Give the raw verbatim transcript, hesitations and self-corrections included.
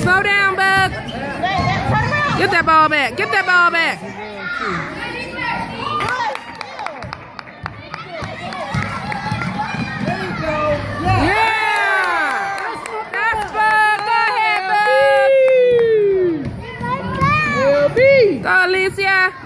Slow down, Bug. Get that ball back. Get that ball back. Yeah. That's Bug. Go ahead, Bug. Go, Eleasia.